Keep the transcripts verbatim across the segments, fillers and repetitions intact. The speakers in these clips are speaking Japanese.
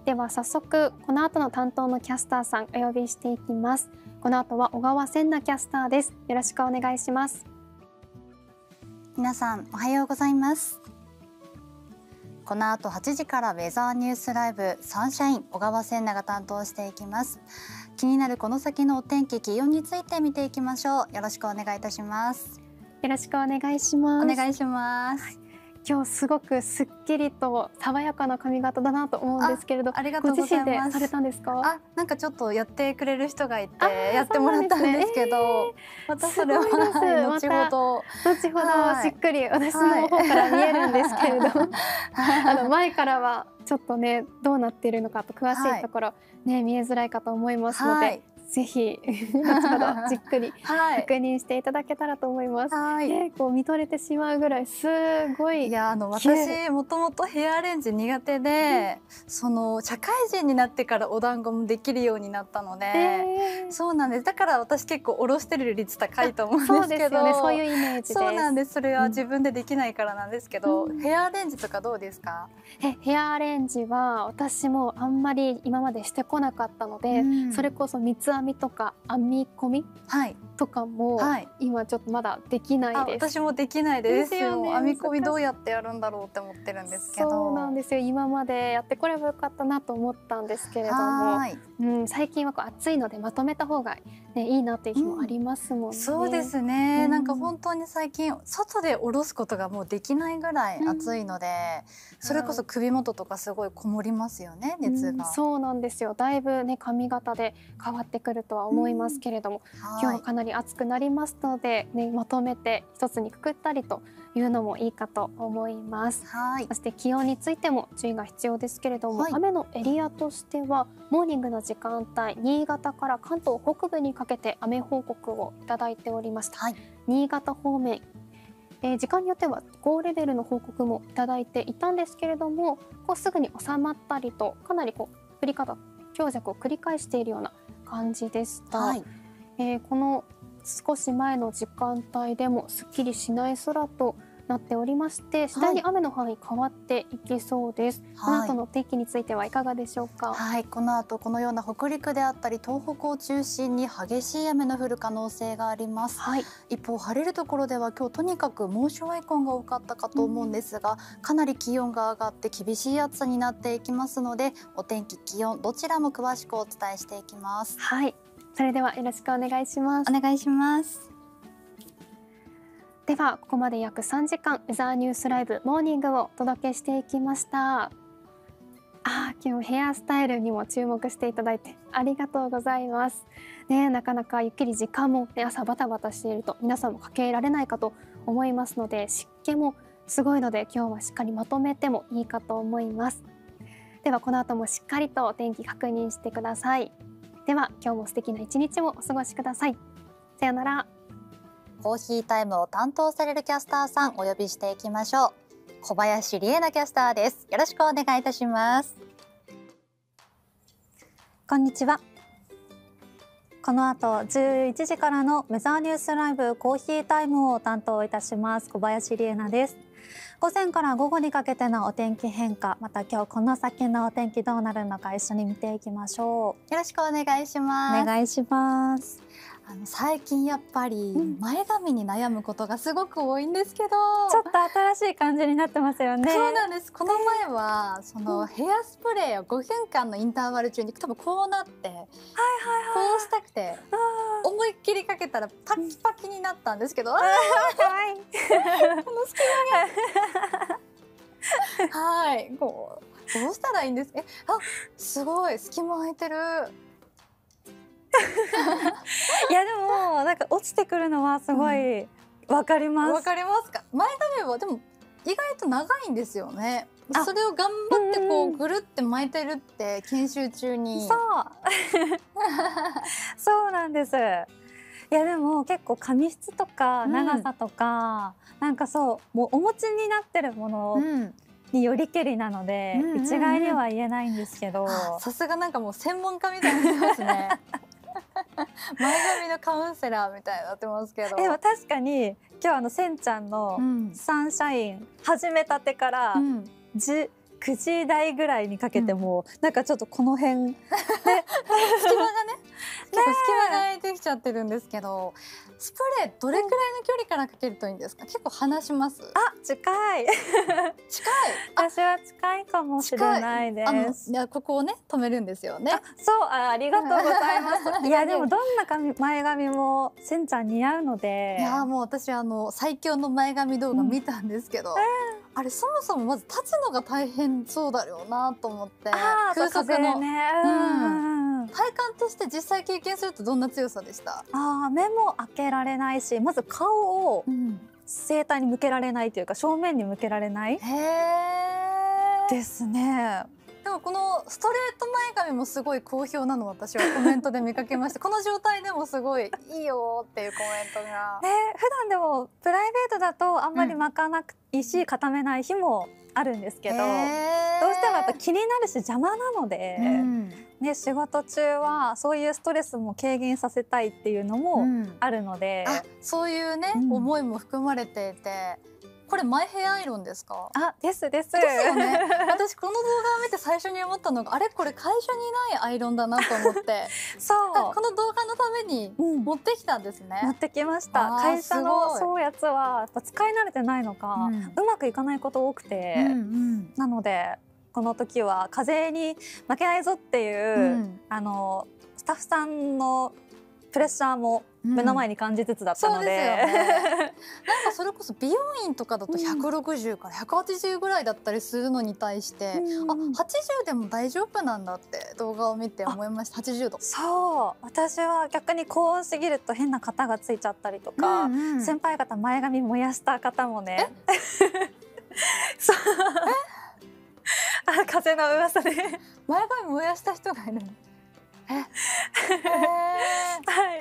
では早速この後の担当のキャスターさんお呼びしていきます。この後は小川千奈キャスターです。よろしくお願いします。 皆さんおはようございます。この後はちじからウェザーニュースライブサンシャイン小川千奈が担当していきます。気になるこの先のお天気、気温について見ていきましょう。よろしくお願いいたします。 よろしくお願いします。 お願いします。はい、 今日すごくすっきりと爽やかな髪型だなと思うんですけれど、 ありがとうございます。 ご自身でされたんですか？ あ、なんかちょっとやってくれる人がいてやってもらったんですけど、ねえー、またそれは後ほど後ほどしっくり私の方から見えるんですけれど、はい、あの前からはちょっとねどうなっているのかと詳しいところ、はい、ね見えづらいかと思いますので。はい、ぜひ後ほどじっくり確認していただけたらと思います。はい、ね、こう見とれてしまうぐらいすごい。 いやあの私もともとヘアアレンジ苦手で、うん、その社会人になってからお団子もできるようになったので、えー、そうなんです。だから私結構おろしてる率高いと思うんですけど、 そうですよね、そういうイメージです。 そうなんです。それは自分でできないからなんですけど、うん、ヘアアレンジとかどうですか？ えヘアアレンジは私もあんまり今までしてこなかったので、うん、それこそ三つ編みとか編み込み、はい、とかも、はい、今ちょっとまだできないです。 私もできないです。ですよね、編み込みどうやってやるんだろうって思ってるんですけど。 そうなんですよ。今までやってこればよかったなと思ったんですけれども、うん、最近はこう暑いのでまとめた方が、ね、いいなっていう日もありますもんね。 うん、そうですね、うん、なんか本当に最近外で下ろすことがもうできないぐらい暑いので、うん、それこそ首元とかすごいこもりますよね、熱が。 うん、そうなんですよ。だいぶね髪型で変わってくるとは思いますけれども、うん、今日はかなり暑くなりますので、ね、まとめて一つにくくったりというのもいいかと思います。はい、そして気温についても注意が必要ですけれども、はい、雨のエリアとしてはモーニングの時間帯、新潟から関東北部にかけて雨報告をいただいておりました。はい、新潟方面、えー、時間によってはごレベルの報告もいただいていたんですけれども、こうすぐに収まったりとかなりこう降り方強弱を繰り返しているような感じでした。はい、えー、この少し前の時間帯でもすっきりしない空となっておりまして、次第に雨の範囲変わっていきそうです。はい、この後の天気についてはいかがでしょうか？ はい、この後このような北陸であったり東北を中心に激しい雨の降る可能性があります。はい、一方晴れるところでは今日とにかく猛暑アイコンが多かったかと思うんですが、うん、かなり気温が上がって厳しい暑さになっていきますので、お天気気温どちらも詳しくお伝えしていきます。 はい、それではよろしくお願いします。 お願いします。 ではここまで約さんじかんウェザーニュースライブモーニングをお届けしていきました。あー、今日ヘアスタイルにも注目していただいてありがとうございます。ね、なかなかゆっくり時間も、ね、朝バタバタしていると皆さんもかけられないかと思いますので、湿気もすごいので今日はしっかりまとめてもいいかと思います。ではこの後もしっかりとお天気確認してください。では今日も素敵な一日をお過ごしください。さよなら。 コーヒータイムを担当されるキャスターさんお呼びしていきましょう。小林理恵奈キャスターです。よろしくお願いいたします。 こんにちは。この後じゅういちじからのウェザーニュースライブコーヒータイムを担当いたします小林理恵奈です。午前から午後にかけてのお天気変化、また今日この先のお天気どうなるのか一緒に見ていきましょう。よろしくお願いします。 お願いします。 あの最近やっぱり前髪に悩むことがすごく多いんですけど、 ちょっと新しい感じになってますよね。 そうなんです。この前はそのヘアスプレーをごふんかんのインターバル中に多分こうなって、はいはいはい、こうしたくて思いっきりかけたらパキパキになったんですけど、あーはいこの隙間がはいこうどうしたらいいんですか？えあすごい隙間空いてる。 いやでもなんか落ちてくるのはすごいわかります。 わ、うん、かりますか？前髪はでも意外と長いんですよね。それを頑張ってこうぐるって巻いてるって研修中に。 そうそうなんです。いやでも結構髪質とか長さとか、うん、なんかそうもうお持ちになってるものによりけりなので、うん、一概には言えないんですけど、 さすがなんかもう専門家みたいになってますね。前髪のカウンセラーみたいになってますけど。 でも確かに今日あのせんちゃんのサンシャイン始めたてから、うん、くくじ台ぐらいにかけても、うん、なんかちょっとこの辺、ね、 隙間がね結構隙間が空いてきちゃってるんですけど、スプレーどれくらいの距離からかけるといいんですか？結構離します？ あ、近い近い。 私は近いかもしれないです。 いや、ここをね止めるんですよね。 あ、そう、あ、ありがとうございますいやでもどんな髪前髪もせんちゃん似合うので。 いやもう私あの最強の前髪動画見たんですけど、うん、あれそもそもまず立つのが大変そうだよなと思って、 空速のね、うん、 体感として実際経験するとどんな強さでした？ あ、目も開けられないし、まず顔を正対に向けられないというか、正面に向けられないですね。 でもこのストレート前髪もすごい好評なの私はコメントで見かけましたこの状態でもすごいいいよっていうコメントが、 ね、普段でもプライベートだとあんまり巻かなくいいし、うん、固めない日もあるんですけど、どうしてもやっぱ気になるし邪魔なので、うん、ね、仕事中はそういうストレスも軽減させたいっていうのもあるので、うん、 あ、そういうね、うん、思いも含まれていて、これマイヘアアイロンですか？ あ、ですです。 ですよね。私この動画を見て最初に思ったのが、あれこれ会社にないアイロンだなと思って、そう、この動画のために持ってきたんですね。 うん、持ってきました。会社のそうやつはやっぱ使い慣れてないのか、うん、うまくいかないこと多くて、うんうん、なのでこの時は風に負けないぞっていう、うん、あのスタッフさんのプレッシャーも目の前に感じつつだったので、うん、そうですよね。 なんかそれこそ美容院とかだとひゃくろくじゅうからひゃくはちじゅうぐらいだったりするのに対して、うん、あ、はちじゅうでも大丈夫なんだって動画を見て思いました。はちじゅうど。 そう、私は逆に高温すぎると変な型がついちゃったりとか、うんうん、先輩方前髪燃やした方もねそう、あ、風の噂で前髪燃やした人がいるの。はい、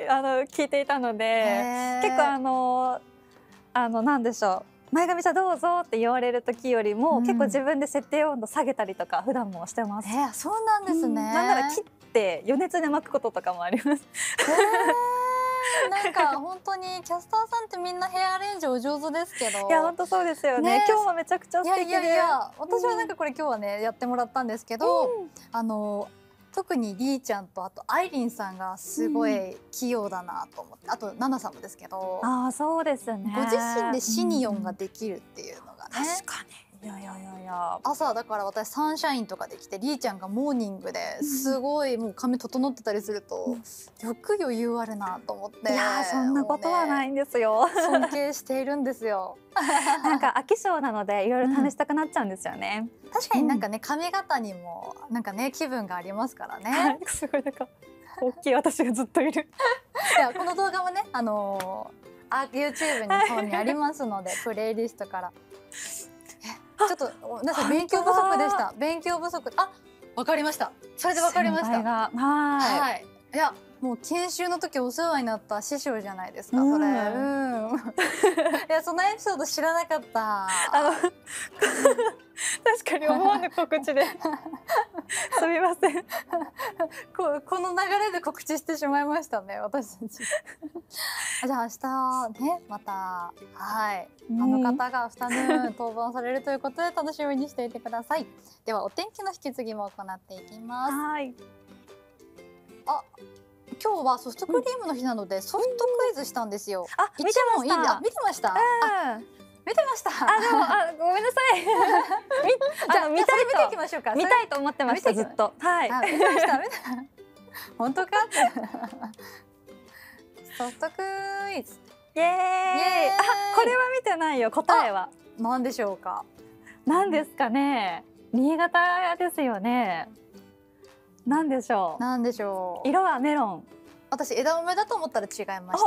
あの聞いていたので、結構あのあのなんでしょう、前髪じゃどうぞって言われる時よりも、うん、結構自分で設定温度下げたりとか普段もしてます。 えー、そうなんですね。うん、 なんなら切って余熱で巻くこととかもあります。 えー、なんか本当にキャスターさんってみんなヘアアレンジお上手ですけど。 いや本当そうですよね。ね、今日はめちゃくちゃ素敵で。いやいやいや、 私はなんかこれ今日はねやってもらったんですけど、うん、あの。特にりーちゃんとあとあいりんさんがすごい器用だなと思って、うん、あとななさんもですけど、 あ、そうですね、 ご自身でシニオンができるっていうのがね、 うん、確かに、いやいやいやいや、 朝だから私サンシャインとかで来てりーちゃんがモーニングですごいもう髪整ってたりすると、うん、よく余裕あるなと思って、 いやそんなことはないんですよ、 ね、尊敬しているんですよなんか飽き性なのでいろいろ試したくなっちゃうんですよね、 うん、確かになんかね、髪型にもなんかね気分がありますからねすごいなんか大きい私がずっといるいやこの動画もね、あのー、あ YouTube の方にありますのでプレイリストからちょっとなんか勉強不足でした。勉強不足。あ、わかりました。それでわかりました。 はい。 はい。いや、もう研修の時お世話になった師匠じゃないですか。それ。うん。いや、そのエピソード知らなかった。あの確かに思わぬ告知で。すみません。 ここの流れで告知してしまいましたね、私たち。じゃあ明日ね、またはい、あの方がアフタヌーン登板されるということで楽しみにしていてください。ではお天気の引き継ぎも行っていきます。はい。あ、今日はソフトクリームの日なのでソフトクイズしたんですよ。 あ、見てました。 見てました。見てました。 あ、でも、あ、ごめんなさい。 じゃあ、見たいと、見ていきましょうか。 見たいと思ってました、ずっと。はい。 見てました。本当か。ソフトクイズ。 イエーイ。あ、これは見てないよ。答えは。 何でしょうか。 何ですかね。新潟ですよね。何でしょう。 何でしょう。 色はメロン。 私枝豆だと思ったら違いました。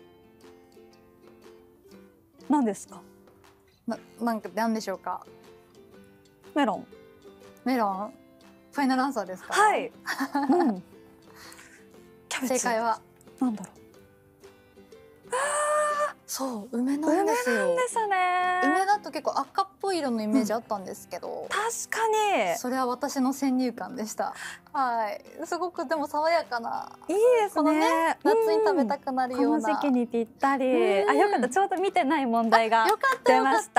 何ですか。 な、なんか、なんでしょうか。 メロン。 メロン。ファイナルアンサーですか。 はい。うん。 正解は。 なんだろう。 そう梅なんですよ。 梅なんですね。 梅だと結構赤っぽい色のイメージあったんですけど、 うん、確かにそれは私の先入観でした。はい、すごくでも爽やかな。 いいですね。 ね、夏に食べたくなるような。 この時期にぴったり。あ、よかった。ちょうど見てない問題がよかった出ました。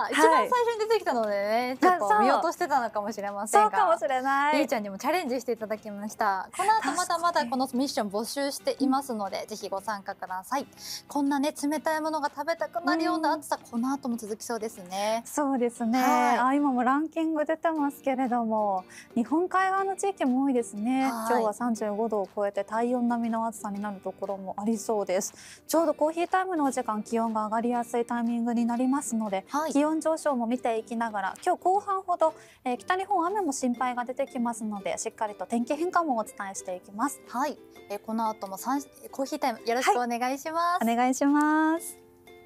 一番最初に出てきたのでね、ちょっと見落としてたのかもしれませんが、 そうかもしれない。 りーちゃんにもチャレンジしていただきました。この後まだまだこのミッション募集していますので、ぜひご参加ください。こんなね冷たいものが食べたくなるような暑さ、この後も続きそうですね。 そうですね。はい、あ、今もランキング出てますけれども、日本海側の地域も多いですね。今日はさんじゅうごどを超えて体温並みの暑さになるところもありそうです。ちょうどコーヒータイムのお時間、気温が上がりやすいタイミングになりますので、はい、気温上昇も見ていきながら、今日後半ほど、えー、北日本雨も心配が出てきますので、しっかりと天気変化もお伝えしていきます。 はい、えー、この後もさんコーヒータイムよろしくお願いします。 はい、お願いします。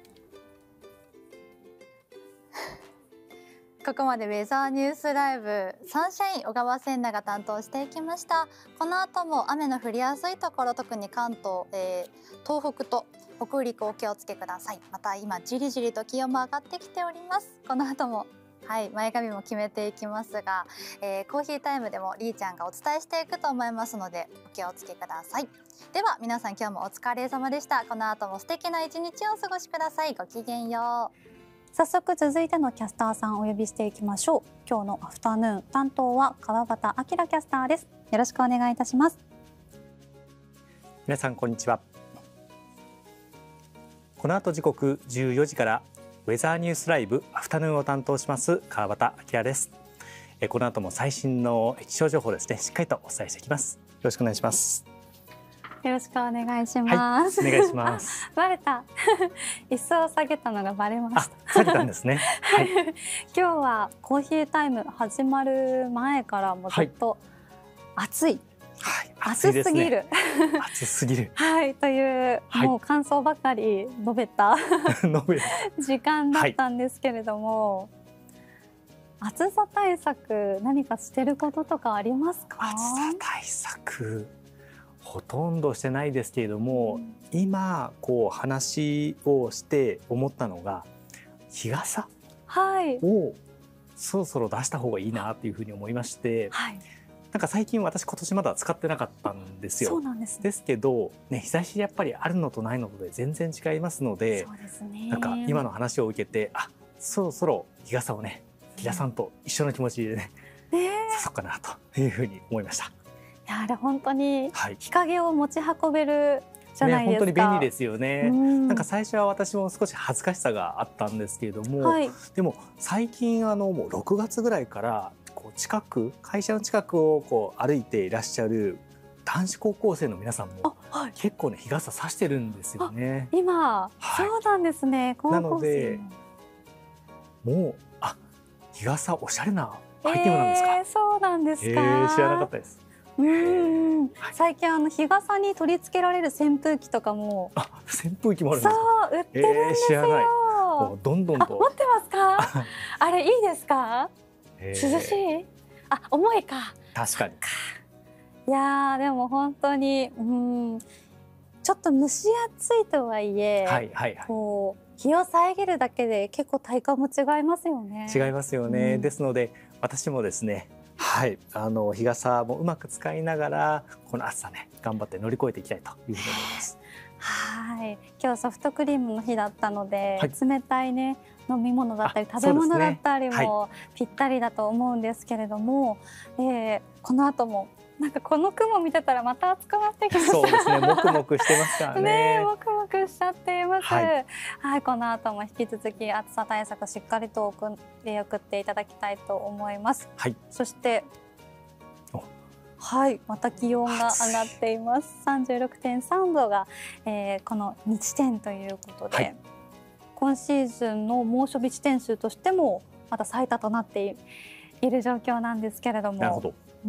ここまでウェザーニュースライブサンシャイン小川千奈が担当していきました。この後も雨の降りやすいところ、特に関東、えー、東北と北陸お気をつけください。また今じりじりと気温も上がってきております。この後もはい、前髪も決めていきますが、えー、コーヒータイムでもりーちゃんがお伝えしていくと思いますのでお気をつけください。では皆さん今日もお疲れ様でした。この後も素敵な一日をお過ごしください。ごきげんよう。 早速続いてのキャスターさんをお呼びしていきましょう。今日のアフタヌーン担当は川端明キャスターです。よろしくお願いいたします。 皆さんこんにちは。この後時刻じゅうよじからウェザーニュースライブアフタヌーンを担当します川端明です。この後も最新の気象情報ですね、しっかりとお伝えしていきます。よろしくお願いします。 よろしくお願いします。 はい、お願いします。 バレた。椅子を下げたのがバレました。 下げたんですね。はい、 今日はコーヒータイム始まる前からもずっと暑い。 はい、 暑すぎる。 暑すぎる。 はい、という、はい、もう感想ばかり述べた時間だったんですけれども、はい、暑さ対策何かしてることとかありますか？ 暑さ対策。ほとんどしてないですけれども、うん、今こう話をして思ったのが日傘をそろそろ出した方がいいなっていうふうに思いまして、はい、なんか最近私今年まだ使ってなかったんですよ。 そうなんです、ね、 ですけど、ね、日差しやっぱりあるのとないのとで全然違いますので、 そうですね、 なんか今の話を受けて、あ、そろそろ日傘をね、皆さんと一緒の気持ちでね、さそうかなというふうに思いました。 いや、あれ本当に日陰を持ち運べるじゃないですか。 ね、本当に便利ですよね。なんか最初は私も少し恥ずかしさがあったんですけれども、はい、でも最近あのもうろくがつぐらいからこう近く会社の近くをこう歩いていらっしゃる男子高校生の皆さんも結構ね日傘差してるんですよね。 今、はい、そうなんですね。高校生なのでもうあ日傘おしゃれなアイテムなんですか。 えー、そうなんですか。えー、知らなかったです。 うん、はい、最近あの日傘に取り付けられる扇風機とかも、 あ、扇風機もあるんですか。 そう売ってるんですよ。えー、知らない。 もうどんどんと持ってますか。あれいいですか。えー、涼しい。あ、重いか。 確かに。 いやでも本当に、うん、ちょっと蒸し暑いとはいえ、はいはいはい、こう日を遮るだけで結構体感も違いますよね。 違いますよね。うん、ですので私もですね。はい、あの日傘もうまく使いながらこの暑さね頑張って乗り越えていきたいというふうに思います。 はい、今日ソフトクリームの日だったので、はい、冷たいね飲み物だったり食べ物だったりもぴったりだと思うんですけれども、はい、えー、この後もなんかこの雲見てたらまた暑くなってきました。 そうですね、もくもくしてますからね。 ね、もくもくしちゃっています。はい、はい、この後も引き続き暑さ対策しっかりと送って送っていただきたいと思います。はい、そしてはい、また気温が上がっています。さんじゅうろくてんさんどが、えー、このにちてんということで、はい、今シーズンの猛暑日地点数としてもまた最多となっている状況なんですけれども。 なるほど。うん、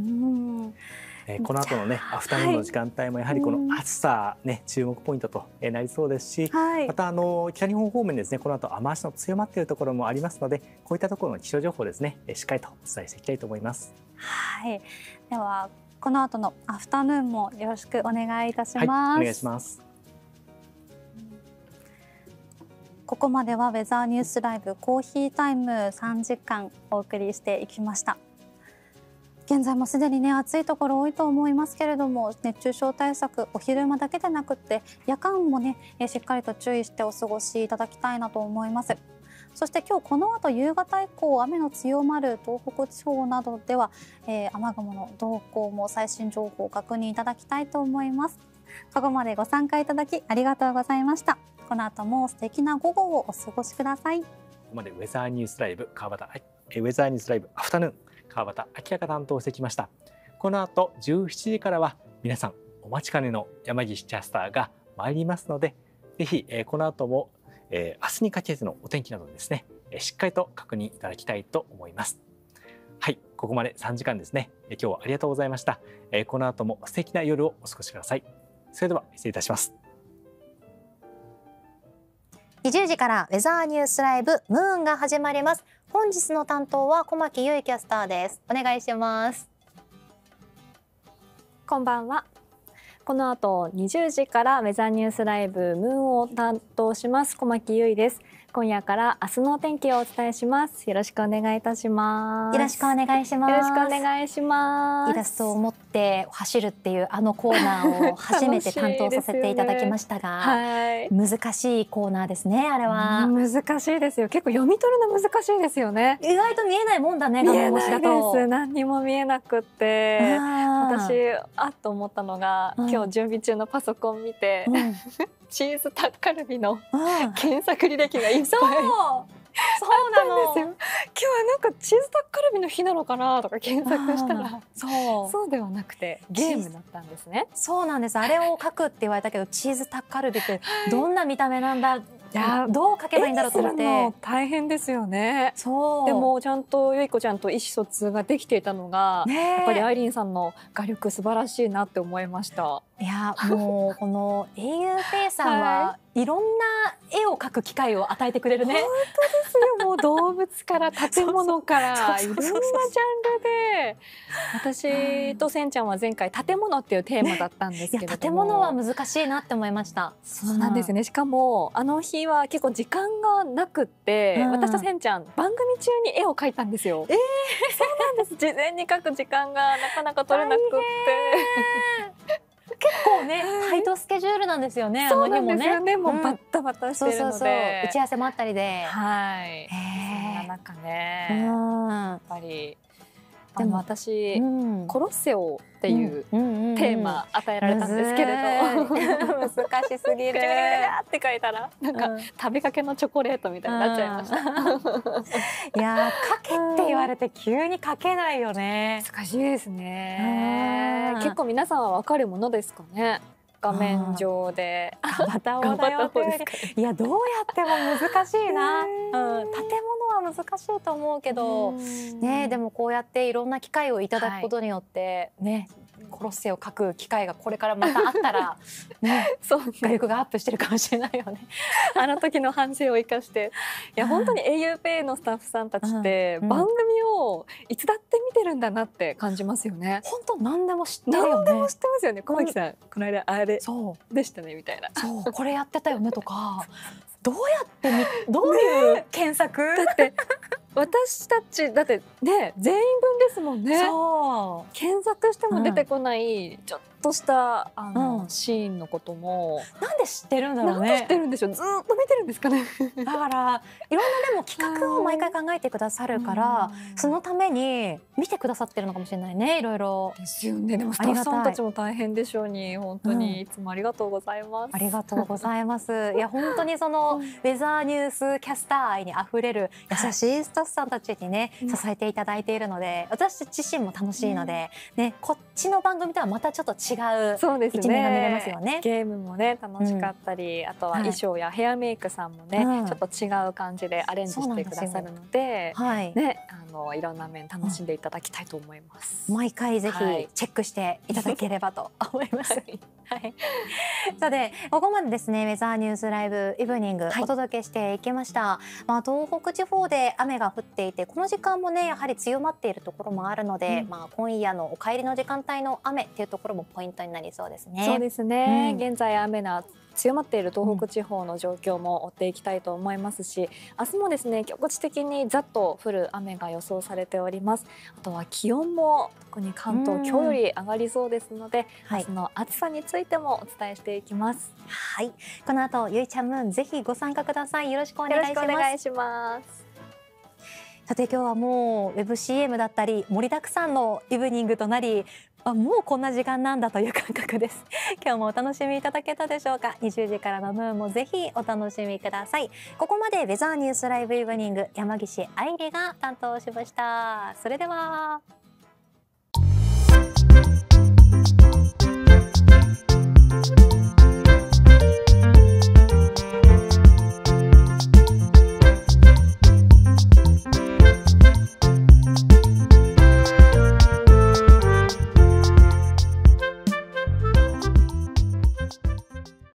えー、この後のねアフタヌーンの時間帯もやはりこの暑さね、注目ポイントとなりそうですし、はい、またあの北日本方面ですね、この後雨足の強まっているところもありますので、こういったところの気象情報ですね、しっかりとお伝えしていきたいと思います。 はい、ではこの後のアフタヌーンもよろしくお願いいたします。 はい、お願いします。 ここまではウェザーニュースライブコーヒータイムさんじかんお送りしていきました。現在もすでにね暑いところ多いと思いますけれども、熱中症対策お昼間だけでなくって夜間もねしっかりと注意してお過ごしいただきたいなと思います。そして今日この後夕方以降雨の強まる東北地方などでは、えー、雨雲の動向も最新情報を確認いただきたいと思います。ここまでご参加いただきありがとうございました。この後も素敵な午後をお過ごしください。ここまでウェザーニュースライブ川端ウェザーニュースライブアフタヌーン川端明が担当してきました。この後じゅうしちじからは皆さんお待ちかねの山岸キャスターが参りますので、ぜひ、えー、この後も、えー、明日にかけてのお天気などですね、えー、しっかりと確認いただきたいと思います。はい、ここまでさんじかんですね。えー、今日はありがとうございました。えー、この後も素敵な夜をお過ごしください。それでは失礼いたします。 にじゅうじからウェザーニュースライブムーンが始まります。本日の担当は小牧優衣キャスターです。お願いします。 こんばんは。この後にじゅうじからウェザーニュースライブムーンを担当します小牧優衣です。今夜から明日のお天気をお伝えします。よろしくお願いいたします。 よろしくお願いします。 よろしくお願いします。 イラストを持って走るっていうあのコーナーを初めて担当させていただきましたが、ね、はい、難しいコーナーですね。あれは難しいですよ。結構読み取るの難しいですよね。 意外と見えないもんだね。画面越しだと何にも見えなくって、私あっと思ったのが、うん、今日準備中のパソコン見て、うん、チーズタッカルビの検索履歴がいっぱい。そうそうなの。 今日はなんかチーズタッカルビの日なのかなとか検索したら、そうそうではなくてゲームだったんですね。 そうなんです。あれを書くって言われたけど、チーズタッカルビってどんな見た目なんだ。いやどう書けばいいんだろうと思って大変ですよね。そうでもちゃんとゆいこちゃんと意思疎通ができていたのが、ね、やっぱりアイリーンさんの画力素晴らしいなって思いました。 いやもうこの エーユーペイさんは、はい、いろんな絵を描く機会を与えてくれるね。 本当ですよ。もう動物から建物からいろんなジャンルで、私とせんちゃんは前回建物っていうテーマだったんですけれども、ね、 建物は難しいなって思いました。 そうなんですね。しかもあの日は結構時間がなくって、うん、私とせんちゃん番組中に絵を描いたんですよ。えー、そうなんです。事前に描く時間がなかなか取れなくって。 結構ね、タイトスケジュールなんですよね。 そうなんですよね。もうバッタバタしてるので、 打ち合わせもあったりで、 はい。そんな中ね、やっぱりでも私、うん、コロッセオっていうテーマ与えられたんですけれど、 難しすぎるって書いたらなんか、うん、食べかけのチョコレートみたいになっちゃいました。 いや書けって言われて急に書けないよね。 難しいですね。結構皆さんはわかるものですかね。画面上で頑張った方だよって、いやどうやっても難しいな、うん、建物は難しいと思うけどね。でもこうやっていろんな機会をいただくことによって、はい、ねコロッセオを描く機会がこれからまたあったらね、そう画力がアップしてるかもしれないよね。 あの時の反省を生かして、いや本当に エーユーペイのスタッフさんたちって番組をいつだって見てるんだなって感じますよね。 本当何でも知ってるよね。 何でも知ってますよね。小牧さんこの間あれそうでしたねみたいな。 そうこれやってたよねとか。どうやってみどういう検索、 ね、だって私たちだってね全員分ですもんね。そう検索しても出てこない、うん、ちょっとしたあの、うん、シーンのこともなんで知ってるんだろうね。 なんで知ってるんでしょう。ずっと見てるんですかね。 だからいろんなでも企画を毎回考えてくださるから、うん、そのために見てくださってるのかもしれないね。いろいろですよね。でもスタッフさんたちも大変でしょうに本当にいつもありがとうございます。 うん、ありがとうございます。いや本当にそのウェザーニュースキャスター愛にあふれる優しいスタッフさんたちにね、うん、支えていただいているので、私自身も楽しいので、うん、ねこっちの番組とはまたちょっと違う一面が見れますよね。 ゲームもね楽しかったり、うん、あとは衣装やヘアメイクさんもね、うん、ちょっと違う感じでアレンジしてくださるので、はい、ねあのいろんな面楽しんでいただきたいと思います。 うん、毎回ぜひチェックしていただければと思います。はいはい、さてここまでですねウェザーニュースライブイブニングお届けしていきました、はい、まあ、東北地方で雨が降っていてこの時間もねやはり強まっているところもあるので、うん、まあ、今夜のお帰りの時間帯の雨っていうところもポイントになりそうですね。 そうですね、うん、現在雨が強まっている東北地方の状況も追っていきたいと思いますし、明日もですね局地的にざっと降る雨が予想されております。あとは気温も特に関東、今日より上がりそうですので、はい、明日の暑さについてもお伝えしていきます。 はい、この後ゆいちゃんムーンぜひご参加ください。よろしくお願いします。 よろしくお願いします。 さて今日はもうウェブ シーエム だったり盛りだくさんのイブニングとなり、あ、もうこんな時間なんだという感覚です。今日もお楽しみいただけたでしょうか。にじゅうじからのムーンもぜひお楽しみください。ここまでウェザーニュースライブイブニング山岸愛理が担当しました。それでは。